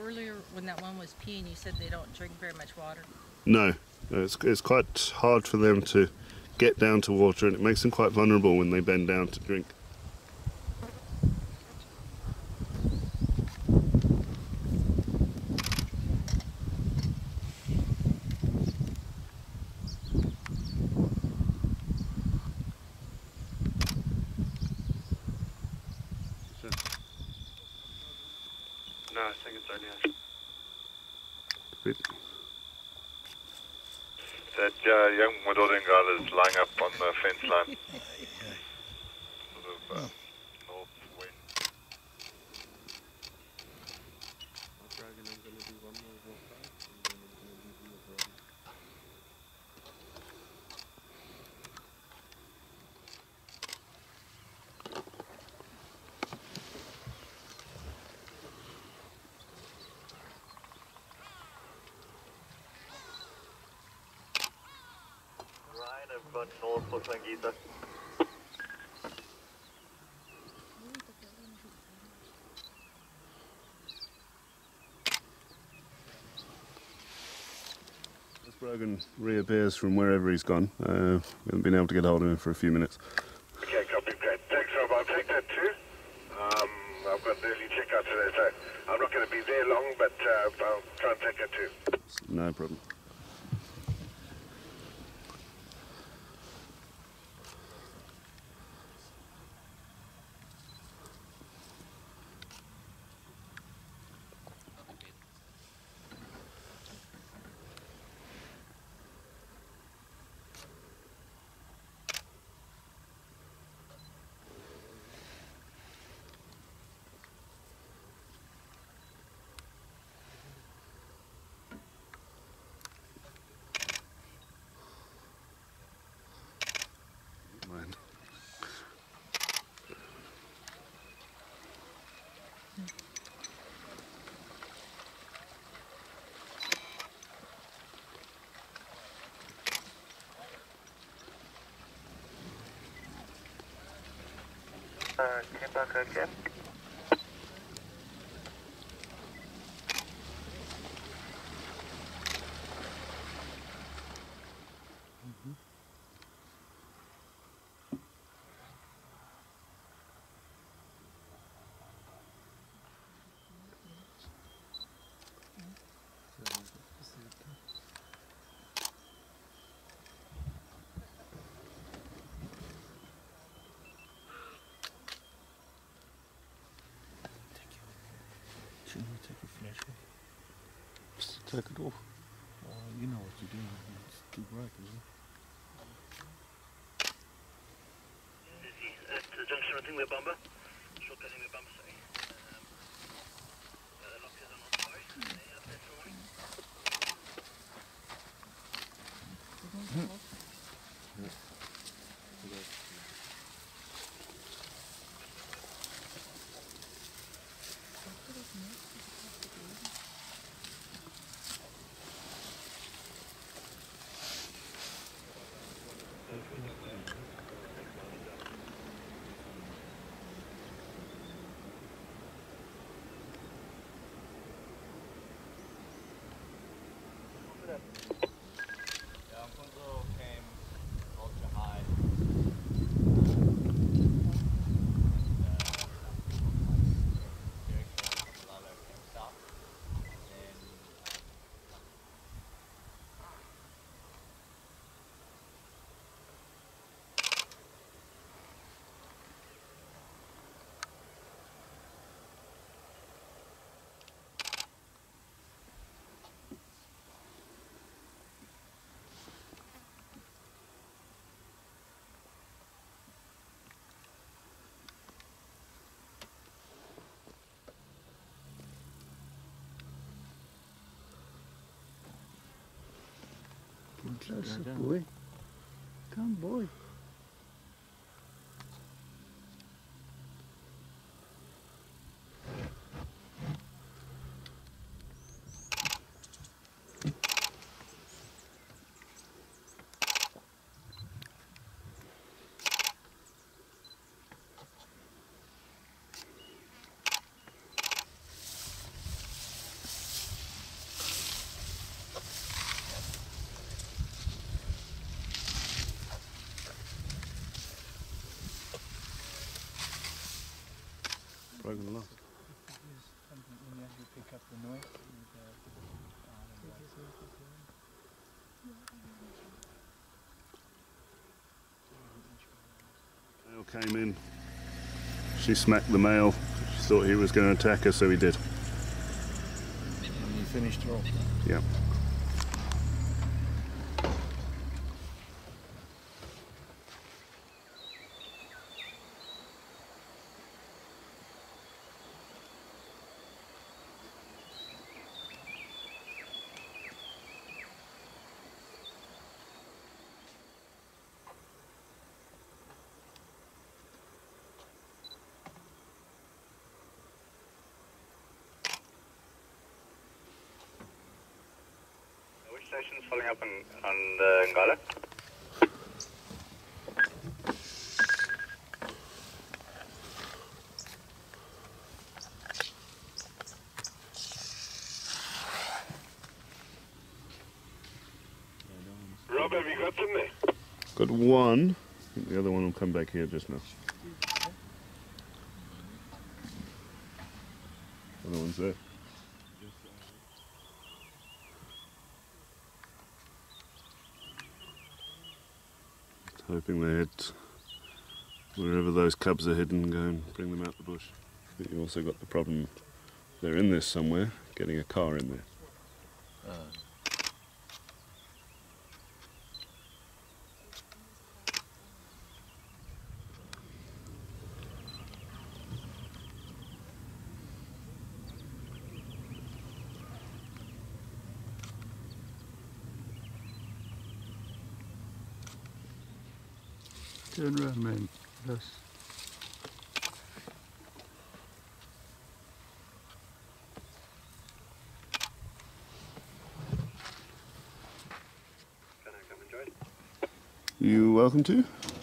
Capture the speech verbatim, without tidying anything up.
earlier when that one was peeing, you said they don't drink very much water. No, it's, it's quite hard for them to get down to water, and it makes them quite vulnerable when they bend down to drink. No, I think it's only us. Bit. That uh, young Mororan girl is lying up on the fence line. Sort of uh, north wind. Dragon, I'm going to do one more walk out, and then I'm going to leave you with Robbie. Ryan, I've got north for Sangita. As Brogan reappears from wherever he's gone, uh, we haven't been able to get hold of him for a few minutes. Okay, copy, great. Thanks, Rob. I'll take that too. Um, I've got an early checkout today, so I'm not going to be there long, but uh, I'll try and take that too. No problem. Mind. Uh, came back again. Shouldn't we take your flash off? Just take it off. Oh, you know what you're doing. It's too bright, isn't it? At the junction, I think we're Bamba. Shortcutting the Bamba, sorry. Um, uh, the lockers are not sorry. They have that morning. Yeah, Alfonso came ultra high. Closer, boy. Come, boy. broken and lost. When you have to pick up the noise. And, uh, Male came in. She smacked the male. She thought he was going to attack her, so he did. and you finished her off. Yeah. Which station's following up on, on the Ngala? Rob, have you got them there? Got one. I think the other one will come back here just now. Other one's there. Just hoping they hit wherever those cubs are hidden, go and bring them out the bush. But you also got the problem, they're in this somewhere, getting a car in there. Turn around, man. Yes. Can I come and join? You welcome to?